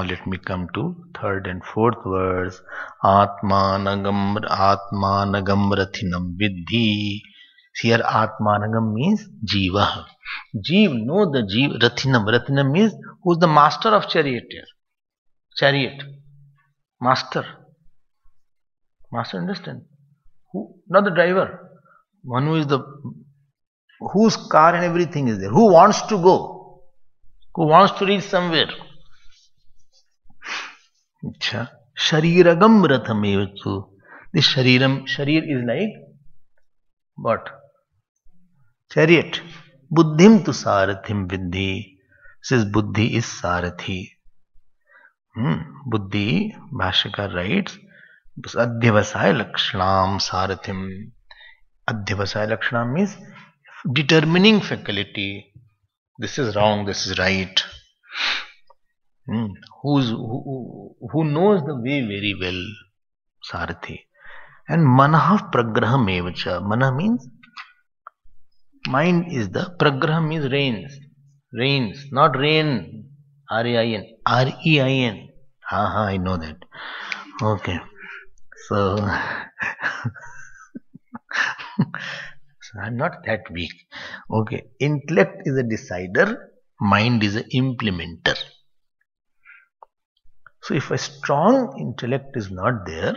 Now let me come to third and fourth verse. Atmanagam rathinam vidhi. Here Atmanagam means Jiva. Jeev, know the Jeev. Rathinam. Rathinam means who is the master of chariot. Master. Master, understand? Who? Not the driver. One who is whose car and everything is there. Who wants to go? Who wants to reach somewhere? Achha. Shariragam rathamevachu. This sharir is like what? Chariot. Buddhim tu sarathim vidhi. Says buddhi is sarathi. Buddhi, Bhashyakar writes, Adhyavasaya lakshanam sarathim. Adhyavasaya lakshanam means determining faculty. This is wrong, this is right. Who knows the way very well, Sarathi. And manah pragraham evacha. Manah means mind is the, pragraham means rains, not rain, R-A-I-N, R-E-I-N. I know that. Okay, so I'm not that weak. Okay, intellect is a decider, mind is an implementer. So if a strong intellect is not there,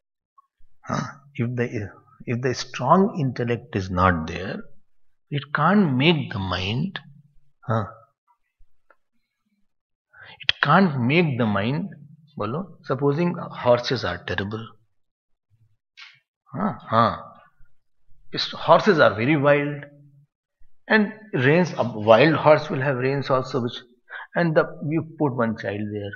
if the strong intellect is not there, it can't make the mind. It can't make the mind. Bolo, supposing horses are terrible. Horses are very wild, and rains. A wild horse will have rains also, and you put one child there.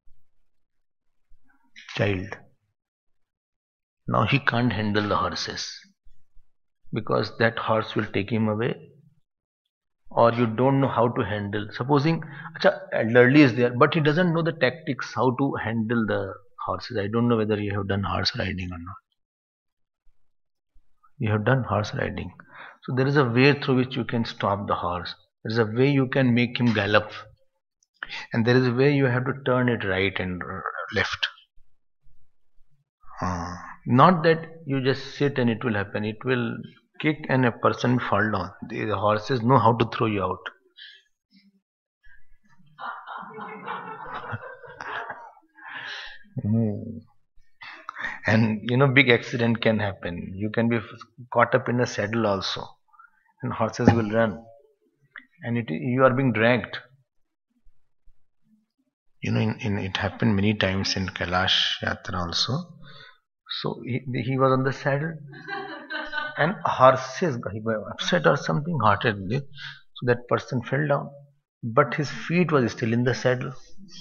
Now he can't handle the horses because that horse will take him away, or you don't know how to handle. Supposing elderly is there, but he doesn't know the tactics how to handle the horses. I don't know whether you have done horse riding or not. You have done horse riding. So there is a way through which you can stop the horse. There is a way you can make him gallop. And there is a way you have to turn it right and left. Not that you just sit and it will happen. It will kick and a person will fall down. The horses know how to throw you out. And big accident can happen. You can be caught up in a saddle also, and horses will run, and you are being dragged. It happened many times in Kailash Yatra also. So he was on the saddle, and horses he was upset or something, heartedly. So that person fell down, but his feet was still in the saddle.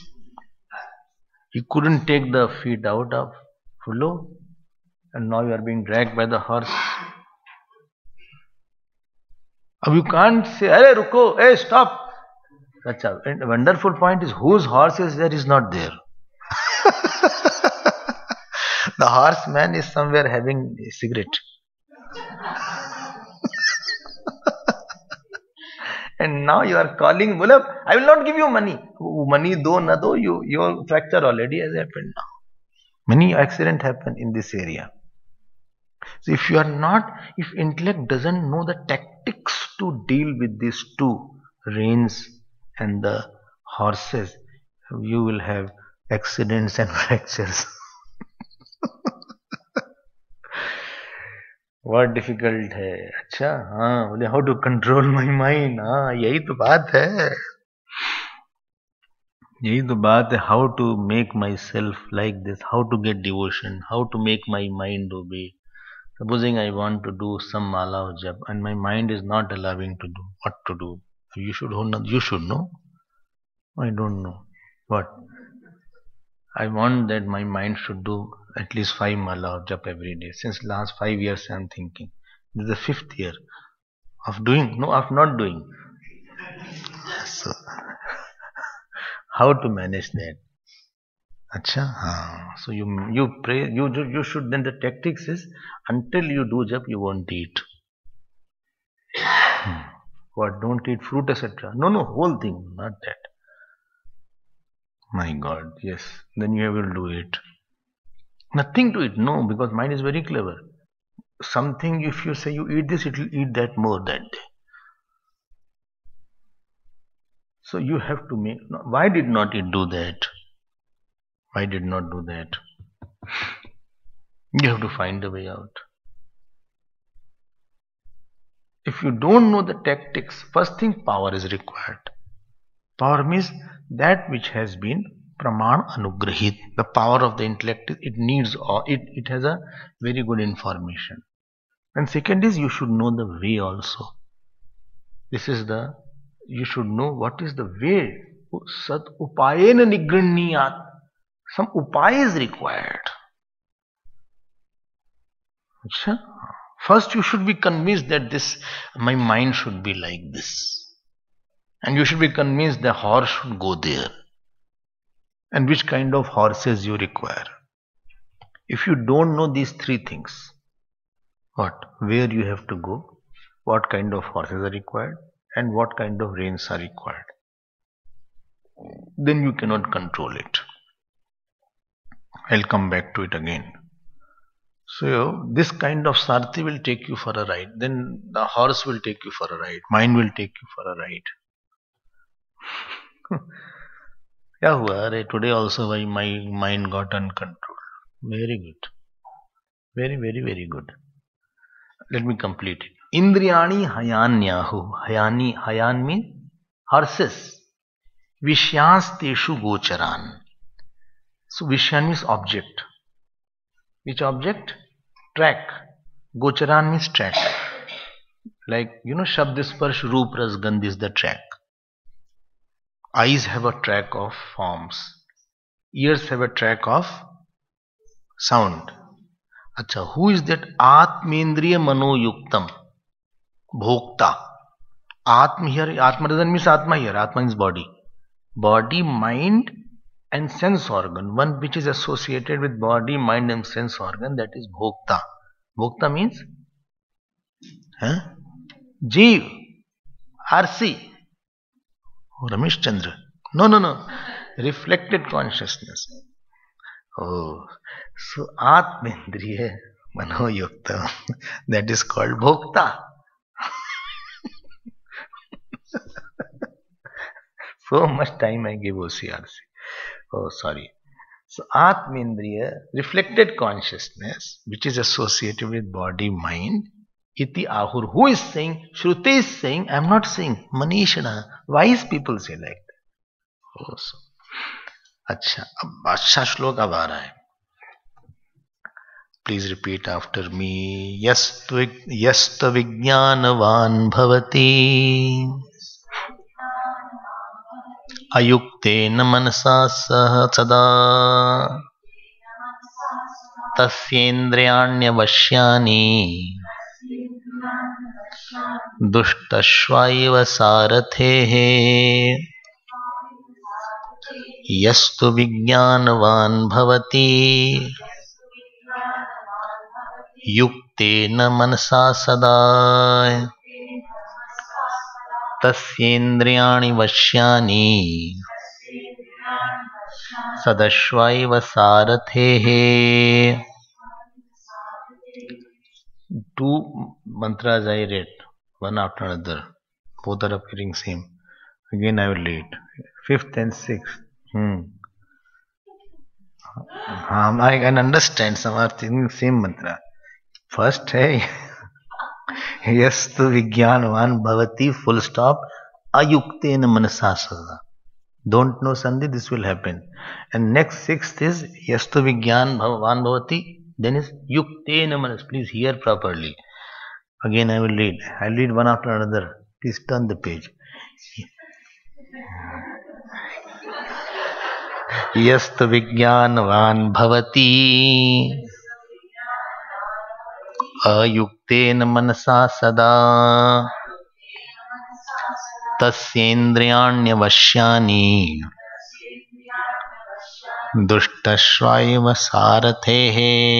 He couldn't take the feet out of flow, and now you are being dragged by the horse. Now you can't say, "Hey, ruko, hey, stop." And the wonderful point is, whose horse is there is not there. The horseman is somewhere having a cigarette. And now you are calling, I will not give you money. Money do na do, your fracture already has happened now. Many accidents happen in this area. So if intellect doesn't know the tactics to deal with these two, reins and the horses, you will have accidents and fractures. What difficult है. अच्छा, बोले how to control my mind. यही तो बात है. How to make myself like this, how to get devotion, how to make my mind obey. Supposing I want to do some mala or jap and my mind is not allowing to do what to do. You should know. I don't know. What? I want that my mind should do at least 5 mala or jap every day. Since last 5 years I am thinking. This is the 5th year of not doing. So how to manage that? So you pray, you should, then the tactics is, until you do jap you won't eat. What? Don't eat fruit, etc. No, whole thing, not that. My God, yes. Then you will do it. Nothing to it, no, because mind is very clever. Something, if you say you eat this, it will eat that more that day. So you have to make. Why did not it do that? Why did not do that? You have to find a way out. If you don't know the tactics, first thing, power is required. Power means that which has been praman anugrahit. The power of the intellect, it needs, or it has a very good information. And second is you should know the way also. This is the, you should know what is the way. Sat upayena nigraniyat. Some upay is required. Achha? First you should be convinced that this, my mind should be like this. And you should be convinced the horse should go there. And which kind of horses you require. If you don't know these three things, what? Where you have to go, what kind of horses are required, and what kind of reins are required, then you cannot control it. I'll come back to it again. So this kind of sarthi will take you for a ride. Then the horse will take you for a ride. Mind will take you for a ride. क्या हुआ? अरे today also my mind got uncontrolled. Very good. Very, very, very good. Let me complete it. Indriyani hayanyahu. Hayan means horses. Vishyans teshu gocharan. So Vishyan means object. Which object? Track. Gocharan means track. Like, Shabd Sparsh Roop Ras Gandh is the track. Eyes have a track of forms. Ears have a track of sound. Acha, who is that? Atmendriya Manoyuktam. Bhokta. Atma here, Atma doesn't mean Atma here. Atma means body. Body, mind, and sense organ. One which is associated with body, mind, and sense organ, that is Bhokta. Bhokta means? Jeev. RC. Ramesh Chandra. No. Reflected consciousness. Oh. So Atmendriya Manoyukta. That is called Bhokta. So much time I gave OCRC. Oh, sorry. So Atmendriya, reflected consciousness, which is associated with body, mind. Iti ahur. Who is saying? Shruti is saying, I am not saying. Manishana. Wise people say like that. Oh, so. अच्छा श्लोक अब आ रहा है. Please repeat after me. Yasta vijnanavan bhavati ayuktena manasa sada tasyendriyanyavashyani दुष्टश्वैव सारथेः यस्तु विज्ञानवान् भवति युक्तेन मनसा सदा तस्येन्द्रियाणि वश्यानि सदश्वैव सारथेः. Two mantras I read, one after another. Both are appearing same. Again I will read. Fifth and sixth. I can understand some are thinking same mantra. First है यस्तु विज्ञानवान भवति full stop ayuktena manasa sada. Don't know Sandhi, this will happen. And next sixth is yastu vijnanavan bhavati. Then is yuktena manas. Please hear properly. Again I will read. I'll read one after another. Please turn the page. Yastu vijnanavan bhavati ayuktena manasa sada tasyendriyanyavashyani दुष्टश्वैव सारथेः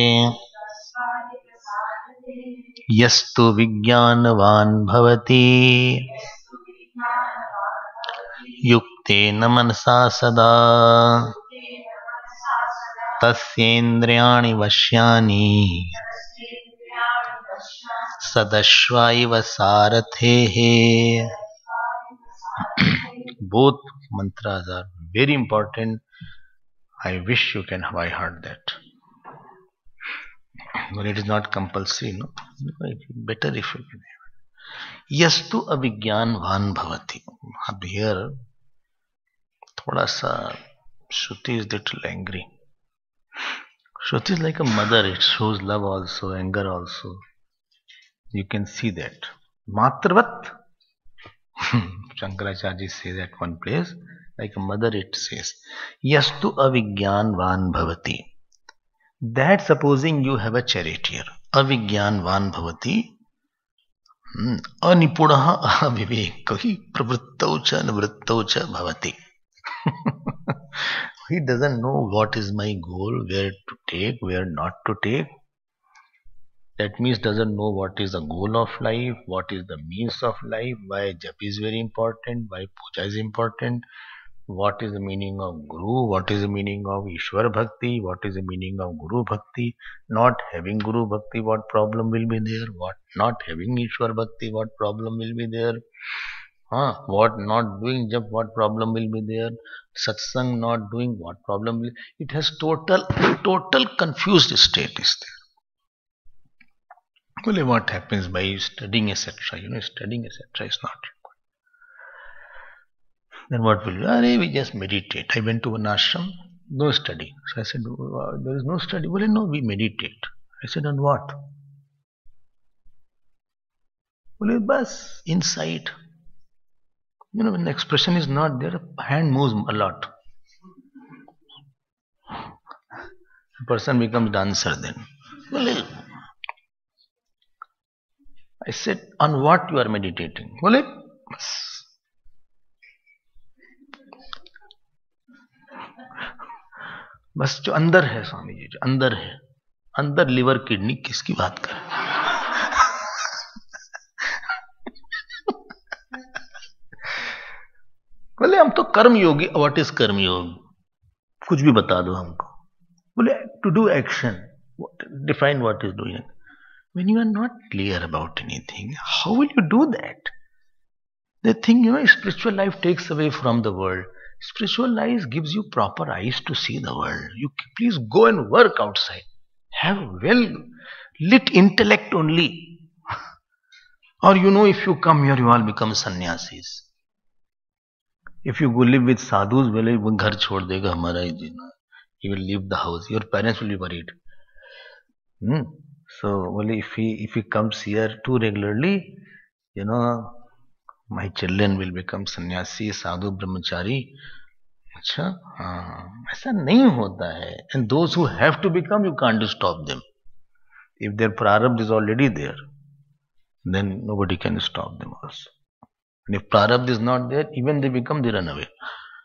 यस्तु विज्ञानवान् भवति युक्तेन युक्तेन मनसा सदा तस्येन्द्रियाणि वश्यानि सदश्वाइव सारथेः. Both mantras are very important. I wish you can have I heard that. But it is not compulsory, no? Better if you can. Yastu avigyanvan bhavati. Ab here, thoda sa Shruti is little angry. Shruti is like a mother. It shows love also, anger also. You can see that. Matravat. Shankaracharya says at one place, like a mother it says. Yastu avigyanvan bhavati. That supposing you have a charioteer. Avigyanvan bhavati. Anipunaha avivekahi pravrittau cha nivrittau cha bhavati. He doesn't know what is my goal, where to take, where not to take. That means doesn't know what is the goal of life, what is the means of life, why jap is very important, why puja is important, what is the meaning of Guru, what is the meaning of Ishwar Bhakti, what is the meaning of Guru Bhakti, not having Guru Bhakti, what problem will be there, what not having Ishwar Bhakti, what problem will be there, what not doing jap, what problem will be there, satsang not doing, what problem will, it has total confused state is there. Only what happens by studying etc. Studying etc. is not required. Then what will you? We just meditate. I went to an ashram, no study. So I said, there is no study. Well, no, we meditate. I said, on what? Well, bus, inside. When the expression is not there, hand moves a lot. The person becomes dancer then. Well, I said, on what you are meditating? Well, बस जो अंदर है स्वामी जी, जो अंदर है, अंदर liver kidney किसकी बात कर बोले हम तो कर्म योगी. व्हाट इज कर्म योग? कुछ भी बता दो हमको. बोले to do action. Define what is doing. When you are not clear about anything, how will you do that? They think, spiritual life takes away from the world. Spiritual life gives you proper eyes to see the world. You please go and work outside. Have well lit intellect only. Or if you come here, you all become sannyasis. If you go live with sadhus, well, वो घर छोड़ देगा हमारा ही जीना. He will leave the house. Your parents will be worried. So, well, if he comes here too regularly, my children will become sannyasi, sadhu, brahmachari. अच्छा, ऐसा नहीं होता है. And those who have to become, you can't stop them. If their prarabdha is already there, then nobody can stop them also. And if prarabdha is not there, even they become, they run away.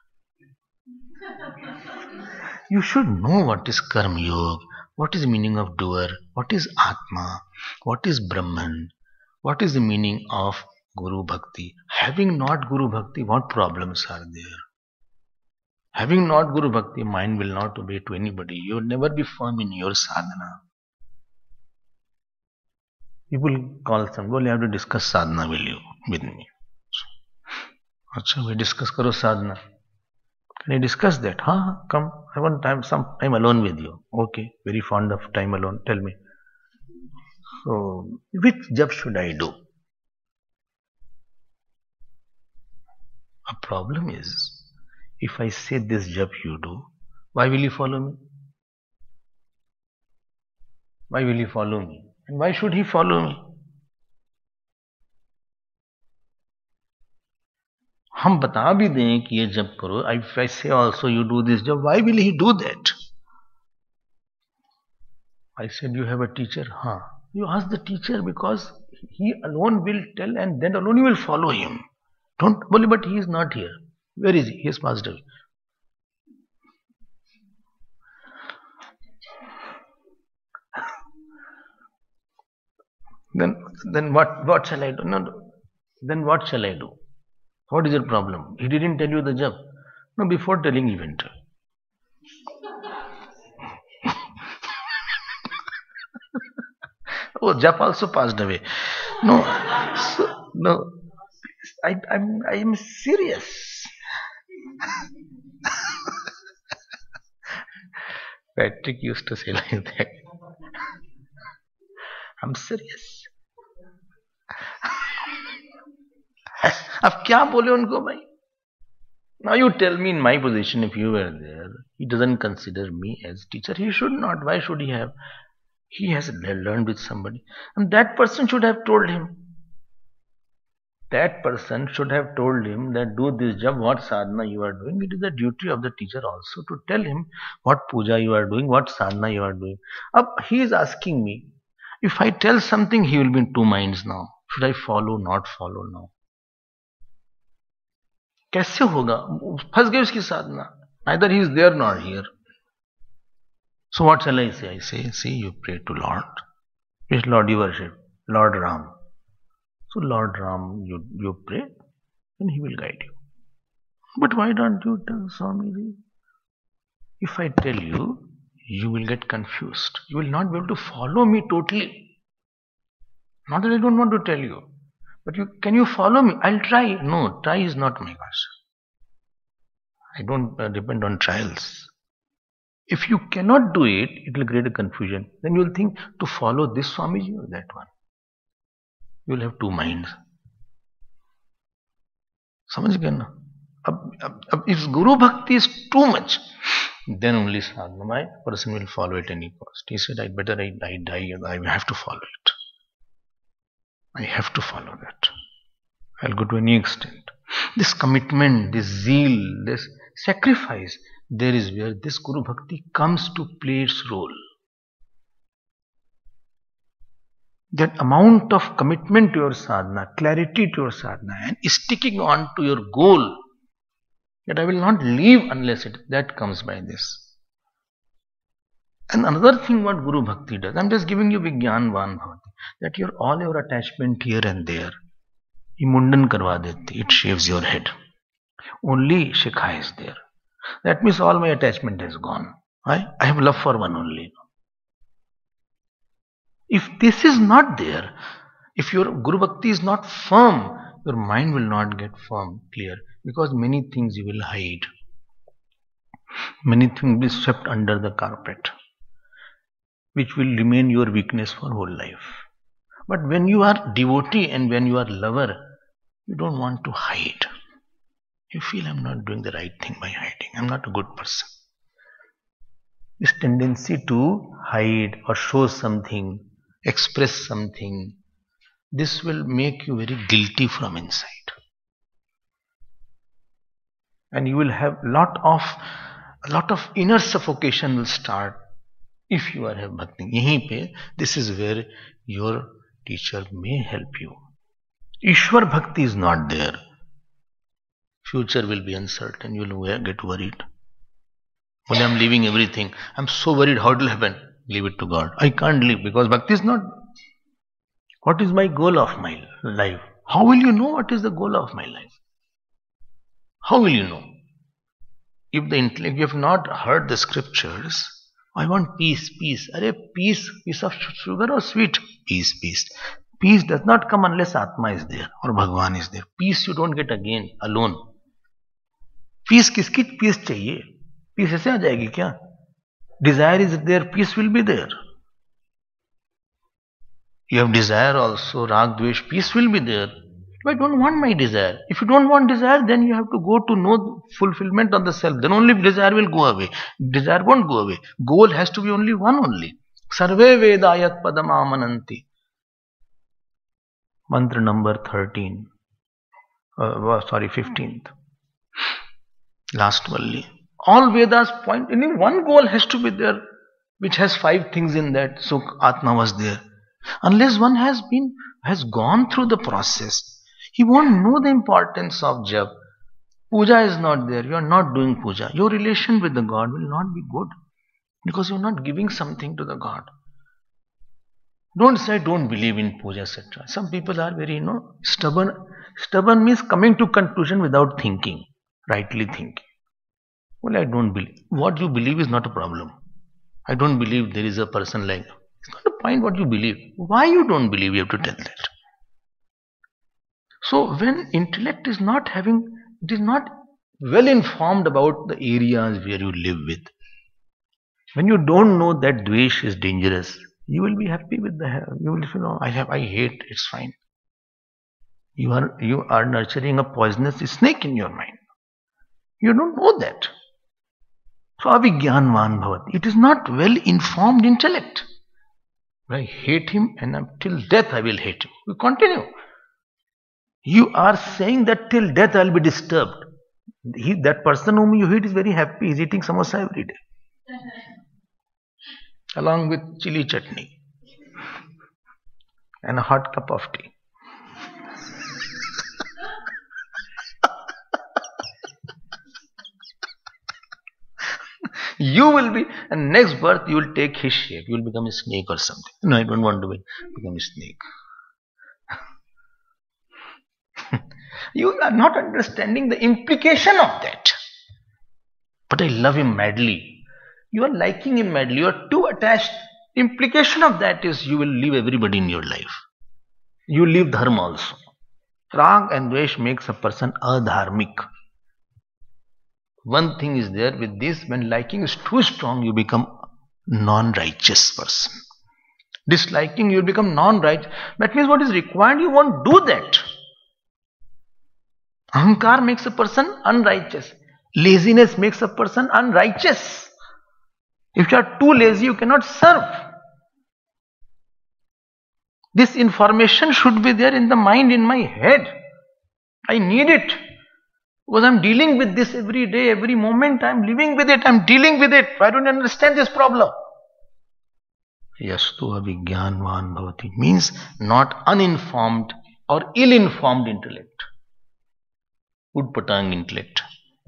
You should know what is karma yoga. What is the meaning of doer? What is Atma? What is Brahman? What is the meaning of Guru Bhakti? Having not Guru Bhakti, what problems are there? Having not Guru Bhakti, mind will not obey to anybody. You will never be firm in your sadhana. People call some, well, you have to discuss sadhana with me. Achha, we discuss karo sadhana. Can you discuss that? Come. I want some time alone with you. Okay, very fond of time alone. Tell me. So, which jap should I do? A problem is, if I say this jap you do, why will you follow me? Why will you follow me? And why should he follow me? हम बता भी दें कि ये जप करो. If I say also you do this jap, why will he do that? I said you have a teacher. You ask the teacher because he alone will tell and then alone you will follow him. Don't worry, but he is not here. Where is he? He has passed away. Then what shall I do? No. Then what shall I do? What is your problem? He didn't tell you the jab. No, before telling, he went. Oh, Jap also passed away. No, no. I'm serious. Patrick used to say like that. I'm serious. अब क्या बोले उनको भाई? Now you tell me in my position, if you were there, he doesn't consider me as teacher. He should not. Why should he have? He has learned with somebody, and that person should have told him. That person should have told him that do this job, what sadhana you are doing. It is the duty of the teacher also to tell him what puja you are doing, what sadhana you are doing. Up he is asking me, if I tell something, he will be in two minds now. Should I follow, not follow now? कैसे होगा? फंस गई उसकी साधना. Neither he is there nor here. So what shall I say? I say, see, you pray to Lord. Which Lord you worship? Lord Ram. So Lord Ram, you pray, and he will guide you. But why don't you tell Swamiji? If I tell you, you will get confused. You will not be able to follow me totally. Not that I don't want to tell you. But can you follow me? I'll try. No, try is not my question. I don't depend on trials. If you cannot do it, it will create a confusion. Then you will think to follow this Swamiji or that one. You will have two minds. समझ गए ना? अब if Guru Bhakti is too much, then only sadhana, my person will follow at any cost. He said, I die, I have to follow it. I have to follow that. I'll go to any extent. This commitment, this zeal, this sacrifice, there is where this Guru Bhakti comes to play its role. That amount of commitment to your sadhana, clarity to your sadhana, and sticking on to your goal, that I will not leave unless that comes by this. And another thing what Guru Bhakti does, I'm just giving you Vigyan Van Bhavati, that all your attachment here and there, he mundan karwa deti, it shaves your head. Only Shikha is there. That means all my attachment has gone. I have love for one only. If this is not there, if your Guru Bhakti is not firm, your mind will not get firm, clear, because many things you will hide. Many things will be swept under the carpet, which will remain your weakness for whole life. But when you are devotee and when you are lover, you don't want to hide. You feel I'm not doing the right thing by hiding. I'm not a good person. This tendency to hide or show something, express something, this will make you very guilty from inside. And you will have a lot of inner suffocation will start if you are have bhakti. Yahin pe, this is where your teacher may help you. Ishwar bhakti is not there. Future will be uncertain. You will get worried. When I'm leaving everything, I'm so worried how it will happen. Leave it to God. I can't leave because bhakti is not. What is my goal of my life? How will you know what is the goal of my life? How will you know? If the intellect, you have not heard the scriptures, I want peace, peace. Arey, peace of sugar or sweet? Peace, peace. Peace does not come unless Atma is there or Bhagwan is there. Peace you don't get again, alone. Peace किसकी peace चाहिए? Peace ऐसे आ जाएगी क्या? Desire is there, peace will be there. You have desire also, rag, dvesh, peace will be there. But I don't want my desire. If you don't want desire, then you have to go to know fulfillment of the self. Then only desire will go away. Desire won't go away. Goal has to be only one only. Sarve Vedayat Padam Amananti. Mantra number 13. 15th. Last Valli. All Vedas point, only one goal has to be there, which has 5 things in that. So Atma was there. Unless one has gone through the process, he won't know the importance of jap. Puja is not there. You are not doing puja. Your relation with the God will not be good because you are not giving something to the God. Don't say I don't believe in puja, etc. Some people are very, stubborn. Stubborn means coming to conclusion without thinking, rightly thinking. Well, I don't believe. What you believe is not a problem. I don't believe there is a person like. It's not a point what you believe. Why you don't believe, you have to tell that. So when intellect is not having, it is not well informed about the areas where you live with. When you don't know that dvesh is dangerous, you will be happy with you will I hate, it's fine. You are nurturing a poisonous snake in your mind. You don't know that. So avigyanvan bhavati. It is not well informed intellect. I hate him and till death I will hate him. We continue. You are saying that till death I will be disturbed. That person whom you hate is very happy. He's eating samosa every day. Along with chili chutney. And a hot cup of tea. You will be, and next birth you will take his shape. You will become a snake or something. No, I don't want to become a snake. You are not understanding the implication of that. But I love him madly. You are liking him madly. You are too attached. Implication of that is you will leave everybody in your life. You leave dharma also. Rag and dvesh makes a person adharmic. One thing is there with this, when liking is too strong, you become non-righteous person. Disliking, you become non-righteous. That means what is required, you won't do that. Ahankar makes a person unrighteous. Laziness makes a person unrighteous. If you are too lazy, you cannot serve. This information should be there in the mind, in my head. I need it. Because I am dealing with this every day, every moment. I am living with it. I am dealing with it. I don't understand this problem. Yastu avigyanvan bhavati means not uninformed or ill-informed intellect. Utpatang intellect.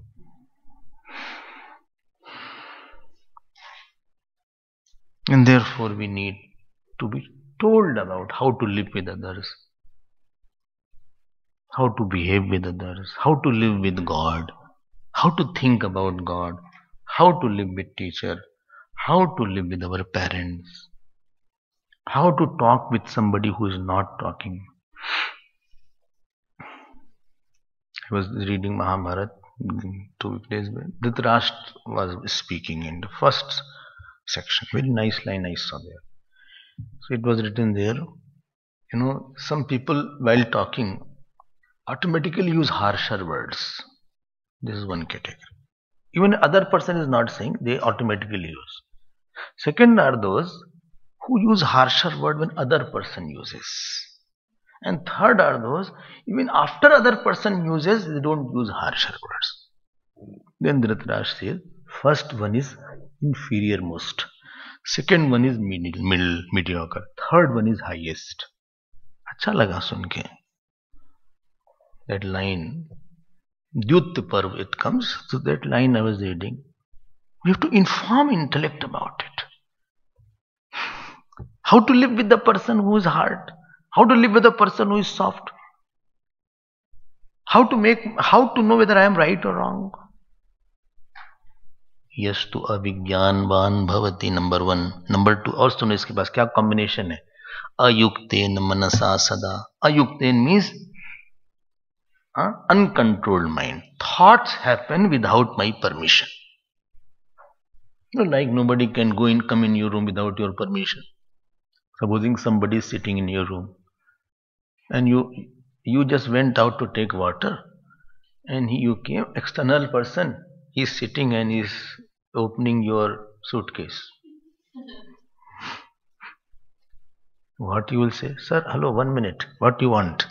And therefore we need to be told about how to live with others, how to behave with others, how to live with God, how to think about God, how to live with teacher, how to live with our parents, how to talk with somebody who is not talking. I was reading Mahabharata 2 days ago. Dhritarashtra was speaking in the first section. Very nice line I saw there. So it was written there, some people while talking automatically use harsher words. This is one category. Even other person is not saying, they automatically use. Second are those who use harsher word when other person uses. And third are those, even after other person uses, they don't use harsher words. Then Dhritarashtra says, first one is inferior most. Second one is middle, mediocre. Third one is highest. अच्छा लगा सुन के. That line, Dyut Parv, it comes. So that line I was reading. We have to inform intellect about it. How to live with the person who is hard. How to live with a person who is soft. How to know whether I am right or wrong. यस्तु अविज्ञानवान भवति number 1. Number 2 और सुनो इसके पास क्या combination है. अयुक्तेन मनसा सदा. अयुक्तेन means uncontrolled mind. Thoughts happen without my permission. Like nobody can come in your room without your permission. Supposing somebody is sitting in your room and you just went out to take water and you came, external person, he is sitting and is opening your suitcase. What you will say? Sir, hello, 1 minute. What you want?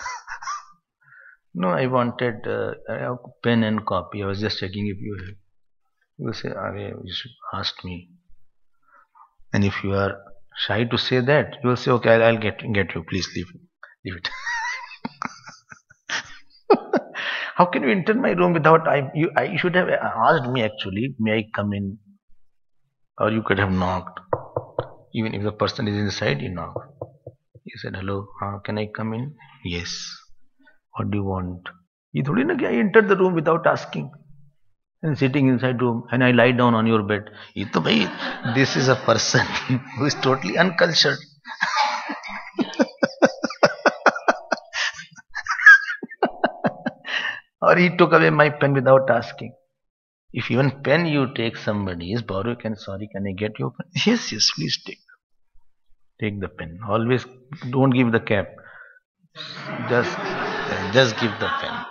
No, I wanted a pen and copy. I was just checking if you have. You will say, you should ask me. And if you are shy to say that, you will say, okay, I'll get you. Please leave it. How can you enter my room without you should have asked me actually, may I come in? Or you could have knocked. Even if the person is inside, you knock. He said, hello, can I come in? Yes. What do you want? He thought, I entered the room without asking. And sitting inside room and I lie down on your bed. This is a person who is totally uncultured. Or he took away my pen without asking. If even pen you take somebody's, borrow, sorry, can I get your pen? Yes, yes, please take. Take the pen. Always don't give the cap. Just, just give the pen.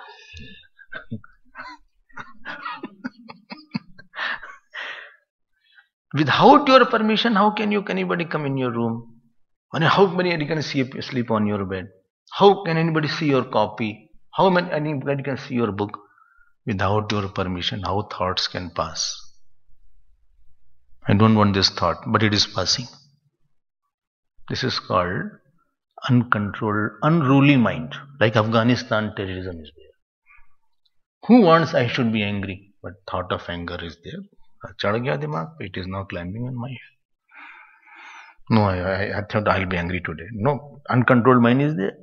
Without your permission, how can anybody come in your room? And how many can sleep on your bed? How can anybody see your copy? How many anybody can see your book? Without your permission, how thoughts can pass? I don't want this thought, but it is passing. This is called uncontrolled, unruly mind. Like Afghanistan terrorism is there. Who wants I should be angry? But thought of anger is there. It is now climbing on my head. No, I thought I'll be angry today. No, uncontrolled mind is there.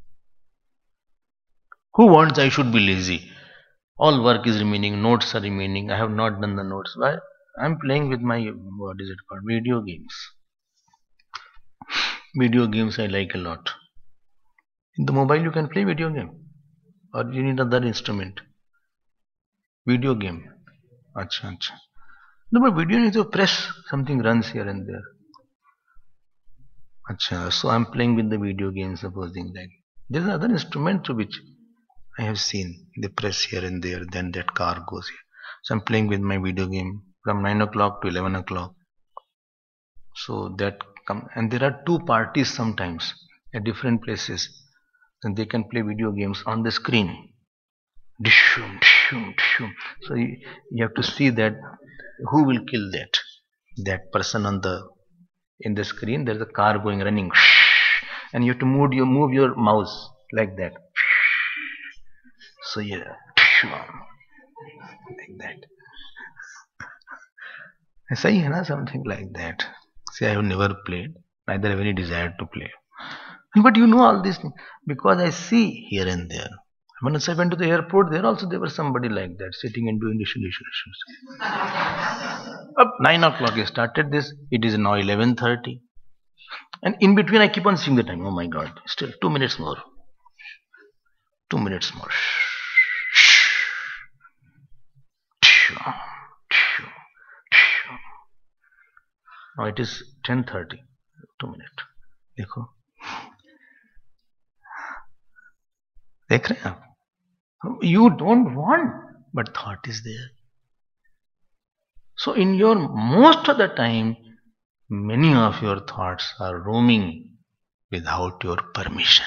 Who wants I should be lazy? All work is remaining, notes are remaining. I have not done the notes. Why? I'm playing with my, what is it called? Video games. Video games I like a lot. In the mobile you can play video game. Or you need another instrument. Video game. Acha. No, but video need to press, something runs here and there. Acha, so I'm playing with the video game, supposing that. There's another instrument to which I have seen. They press here and there, then that car goes here. So I'm playing with my video game from 9 o'clock to 11 o'clock. So that and there are two parties sometimes at different places. Then they can play video games on the screen. So you have to see that who will kill that person in the screen. There's a car running, and you have to move your mouse like that. So yeah, like that. Something like that. See, I have never played, neither have any desire to play. But you know all these things because I see here and there. Once I went to the airport, there was somebody like that sitting and doing this. Up 9 o'clock I started this. It is now 11:30, and in between I keep on seeing the time. Oh my God! Still 2 minutes more. 2 minutes more. Now it is 10:30. 2 minutes. देखो देख रहे हैं आप? You don't want, but thought is there. So in your most of the time, many of your thoughts are roaming without your permission.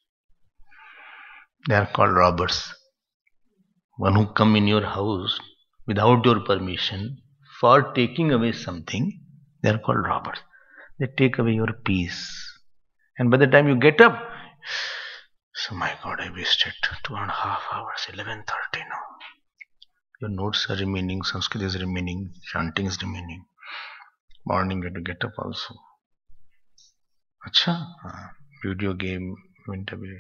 They are called robbers. One who come in your house without your permission for taking away something, they are called robbers. They take away your peace. And by the time you get up, so my God, I wasted 2.5 hours, 11:30 now. Your notes are remaining, Sanskrit is remaining, chanting is remaining. Morning you have to get up also. Acha, video game went away.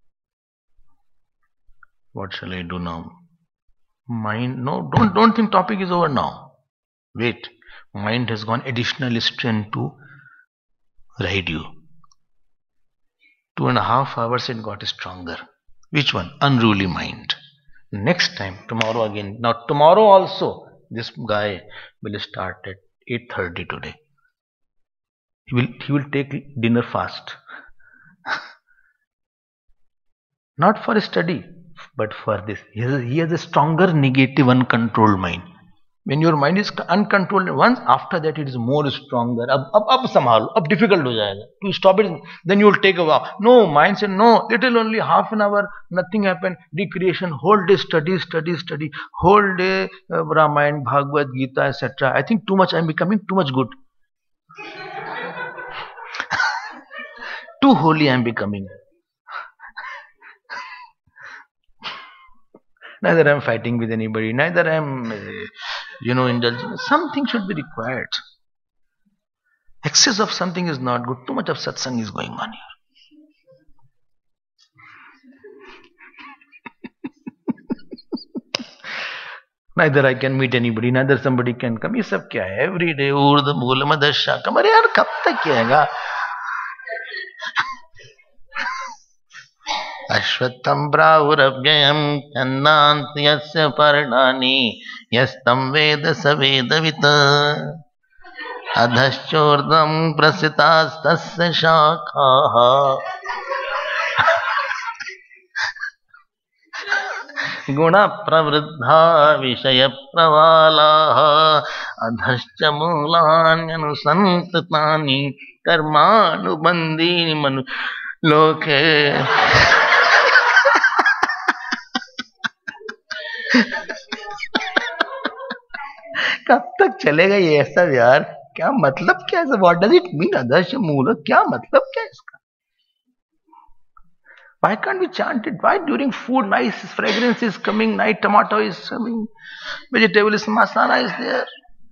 What shall I do now? Mind, no, don't think topic is over now. Wait, mind has gone additional strength to ride you. 2.5 hours it got stronger. Which one? Unruly mind. Next time, tomorrow again. Now tomorrow also, this guy will start at 8:30 today. He will take dinner fast. Not for study, but for this. He has a stronger negative uncontrolled mind. When your mind is uncontrolled once, after that it is more stronger. Ab somehow, difficult ho jayega. To stop it, then you will take a while. No, mind said no, little only half an hour, nothing happened. Recreation, whole day study. Whole day Ramayana, Bhagavad Gita, etc. I think too much, I am becoming too much good. Too holy I am becoming. Neither I am fighting with anybody, neither I am, indulging. Something should be required. Excess of something is not good. Too much of satsang is going on here. Neither I can meet anybody, neither somebody can come. ये सब क्या है? Every day ऊर्ध मूल मदः शाकम्. अरे यार कब तक किएगा? अश्वत्थं प्राहुरव्ययं छन्दांसि यस्य पर्णानि यस्तं वेद स वेदवित् अधश्चोर्ध्वं प्रसृतास्तस्य शाखाः गुण प्रवृद्धा विषय प्रवालाः अधश्च मूलान्यनुसन्ततानि कर्मानुबन्धीनि मनु लोके. कब तक चलेगा ये ऐसा यार? क्या मतलब क्या है? व्हाट डज इट मीन अधश्च मूल? क्या मतलब क्या है इसका? Why can't we chant it? Why during food nice fragrance is coming, night tomato is coming, vegetable is masala is there.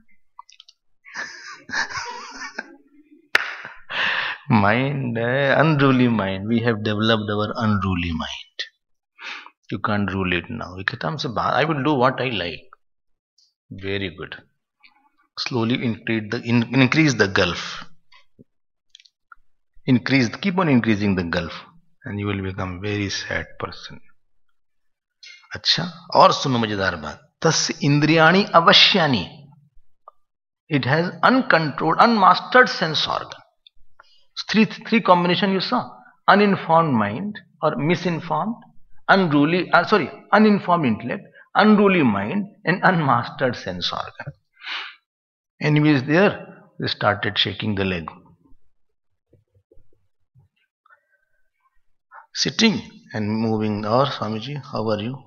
Mind, unruly mind. We have developed our unruly mind. You can't rule it now. I will do what I like. Very good. Slowly increase the gulf. Keep on increasing the gulf. And you will become very sad person. अच्छा, और सुनो मजेदार बात. तस्य इंद्रियाणि अवश्यानि. It has uncontrolled, unmastered sense organ. Three combination you saw: uninformed mind or misinformed, uninformed intellect, unruly mind, and unmastered sense organ. Enemy is there. They started shaking the leg. Sitting and moving. Or Swamiji, how are you?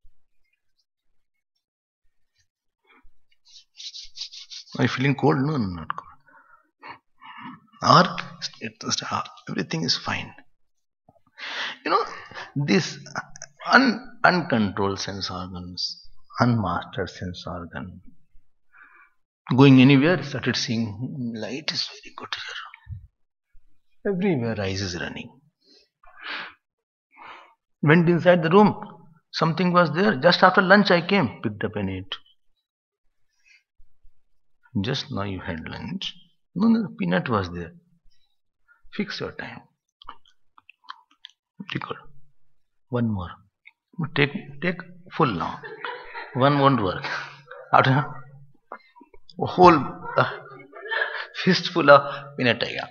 Are you feeling cold? No, not cold. Or everything is fine. You know, this uncontrolled sense organs, unmastered sense organ, going anywhere, started seeing light is very good here. Everywhere eyes is running. Went inside the room. Something was there. Just after lunch I came, picked up and ate. Just now you had lunch. No, peanut was there. Fix your time. Record. One more. Take full now. One won't work. After a whole fistful of peanut aega.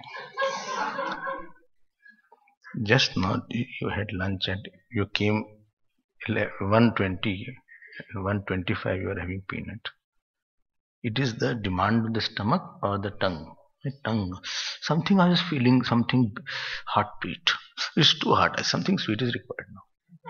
Just now you had lunch and you came 1:20, 1:25 you are having peanut. It is the demand of the stomach or the tongue? The tongue. Something I was feeling, something heartbeat. It's too hot. Something sweet is required now.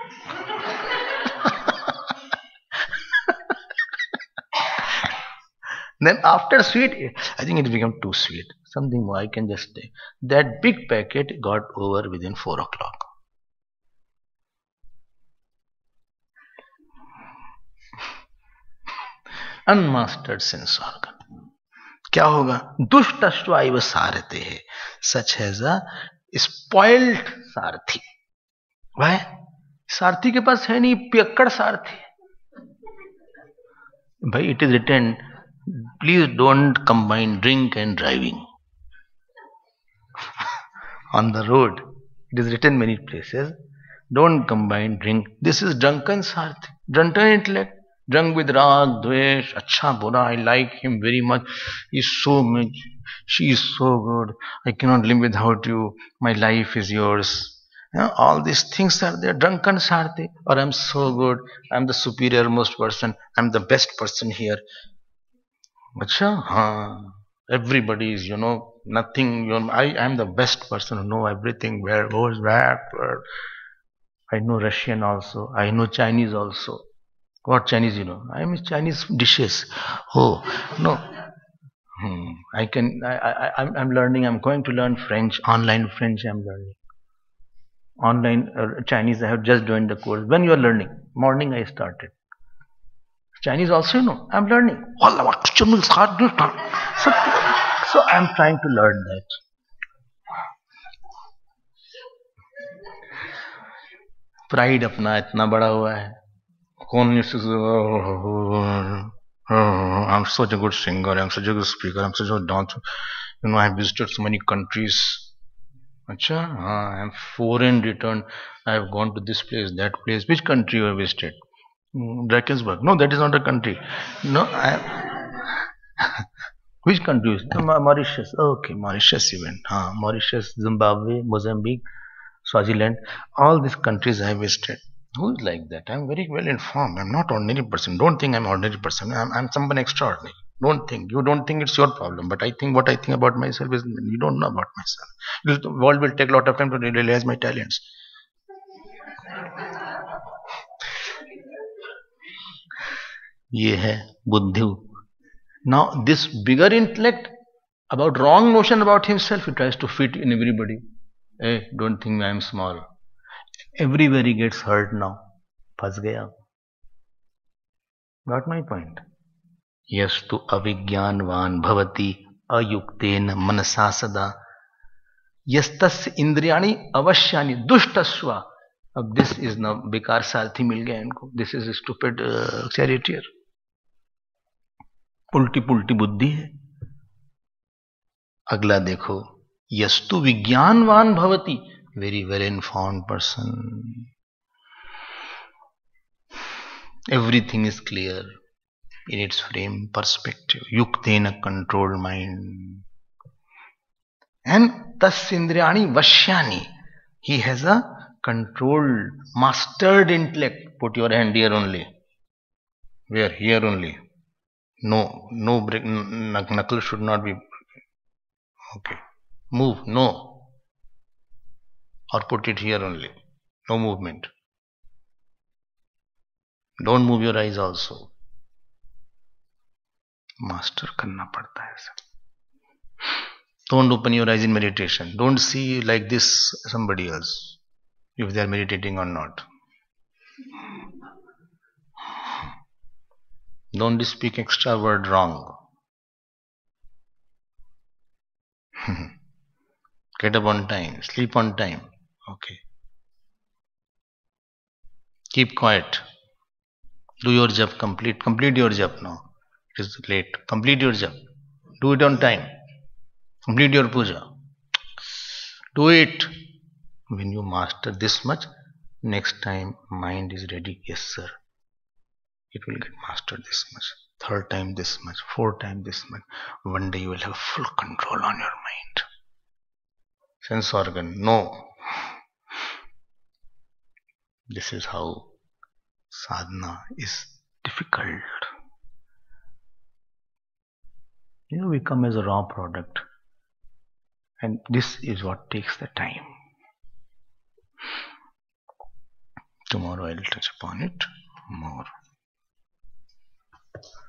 Then after sweet, I think it became too sweet. Something more I can just take. That big packet got over within 4 o'clock. Unmastered sense organ. क्या होगा? दुष्ट अश्वाइव सारथे है. Such as a spoiled Sarathi. Why? सारथी के पास है नहीं, पियक्कड़ सारथी. भाई, it is written, please don't combine drink and driving. On the road, it is written many places, don't combine drink. This is drunken sarthi, drunken intellect, drunk with rag, dvesh, acha, bura, I like him very much, he's so much, she is so good, I cannot live without you, my life is yours. You know, all these things are there, drunken sarthi, or I'm so good, I'm the superior most person, I'm the best person here. Acha, everybody is, nothing, I am the best person who know everything, where goes where. I know Russian also, I know Chinese also. What Chinese you know? I am Chinese dishes. Oh, no. I'm learning, I'm going to learn French, online French I'm learning. Online Chinese, I have just joined the course. When you are learning? Morning I started. Chinese also, I'm learning. So I'm trying to learn that. Pride अपना इतना बड़ा हुआ है, I'm such a good singer, I'm such a good speaker, I'm such a dancer. I visited so many countries. Acha, I'm foreign returned. I have gone to this place, that place. Which country you have visited? Drakensberg. No, that is not a country. No, which country? Mauritius. Okay, Mauritius you went. Mauritius, Zimbabwe, Mozambique, Swaziland. All these countries I have visited. Who is like that? I'm very well informed. I'm not ordinary person. Don't think I'm ordinary person. I'm someone extraordinary. Don't think. You don't think it's your problem. But I think what I think about myself is you don't know about myself. The world will take a lot of time to realize my talents. ये है बुद्धि. Now this bigger intellect about wrong notion about himself, he tries to fit in everybody. Hey, don't think I am small. Everywhere he gets hurt now. फंस गया. Got my point? यस्तु अविज्ञानवान भवति अयुक्तेन मनसा सदा यस्तस्य इंद्रियाणि अवश्यानि दुष्टस्व. अब दिस इज न बेकार सारथी मिल गया इनको. This is stupid charioteer. उल्टी पुल्टी बुद्धि है. अगला देखो. यस्तु विज्ञानवान भवति, very well informed person. Everything is clear in its frame perspective. Yuktena controlled mind. And tasyindrani vashyani. He has a controlled, mastered intellect. Put your hand here only. Where? Here only. No break. Knuckle should not be. Okay. Move. No. Or put it here only. No movement. Don't move your eyes also. Master करना पड़ता है सब. Don't open your eyes in meditation. Don't see like this somebody else, if they are meditating or not. Don't speak extra word wrong. Get up on time. Sleep on time. Okay. Keep quiet. Do your job. Complete your job now. It is late. Complete your job. Do it on time. Complete your puja. Do it. When you master this much, next time mind is ready. Yes, sir. It will get mastered this much. Third time this much. Fourth time this much. One day you will have full control on your mind. Sense organ. No. This is how sadhana is difficult. We come as a raw product. And this is what takes the time. Tomorrow I will touch upon it more.